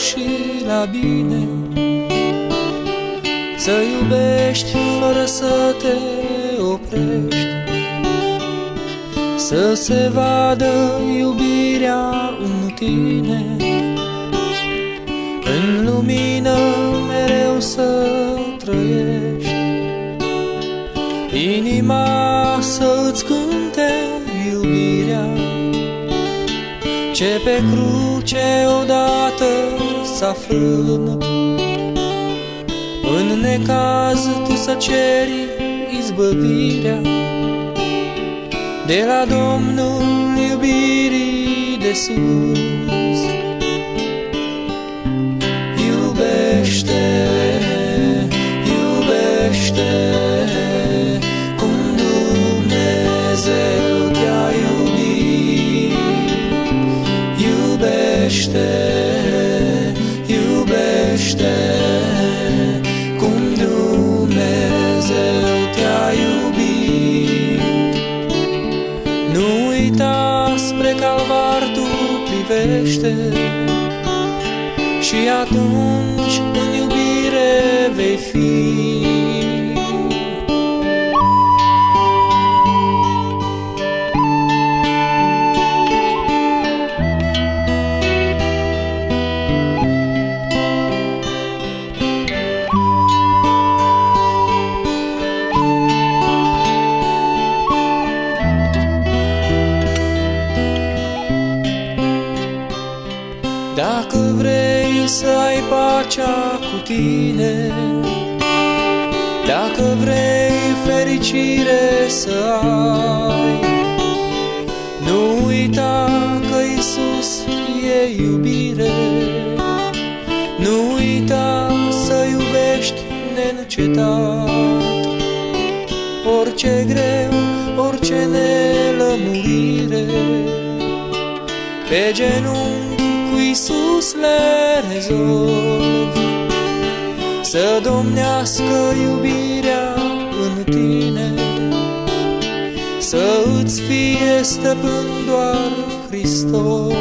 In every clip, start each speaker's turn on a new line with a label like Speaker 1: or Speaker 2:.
Speaker 1: și la bine, să iubești fără să te oprești, să se vadă iubirea în tine, în lumină mereu să trăiești, inima să-ți cânte iubirea, ce pe cruce odată s-a frânat. În necaz tu să ceri izbăvirea de la Domnul iubirii de sus. Iubește, iubește, cum Dumnezeu te-a iubit. Iubește, iubește, cum Dumnezeu te-a iubit. Nu uita, spre calvar tu privește, și atunci în iubire vei fi. Dacă vrei să ai pacea cu tine, dacă vrei fericire să ai, nu uita că Iisus e iubire. Nu uita să iubești neîncetat, orice greu, orice nelămurire, pe genunchi cu Iisus le rezolvi, să domnească iubirea în tine, să îți fie stăpân doar Hristos.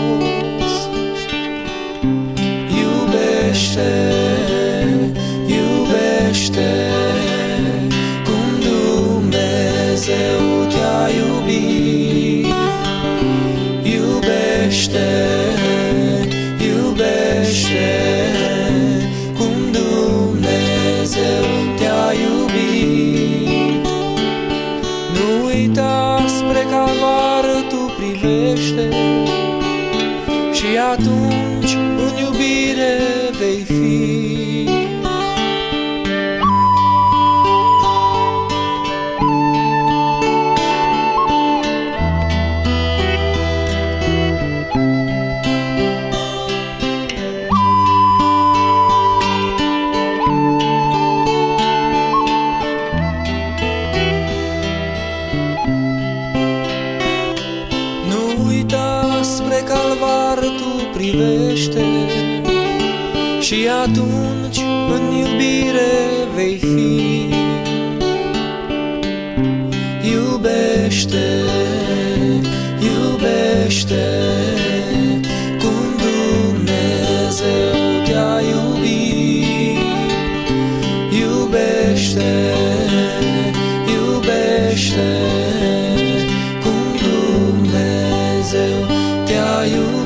Speaker 1: Iubește, iubește, cum Dumnezeu te-a iubit. Iubește, iubește, cum Dumnezeu te-a iubit. Nu uita, spre calvar tu privește, și atunci în iubire vei fi. Spre calvar tu privește, și atunci în iubire vei fi. Iubește, iubește, cum Dumnezeu te-a iubit. Iubește, iubește, cum Dumnezeu te-a iubit.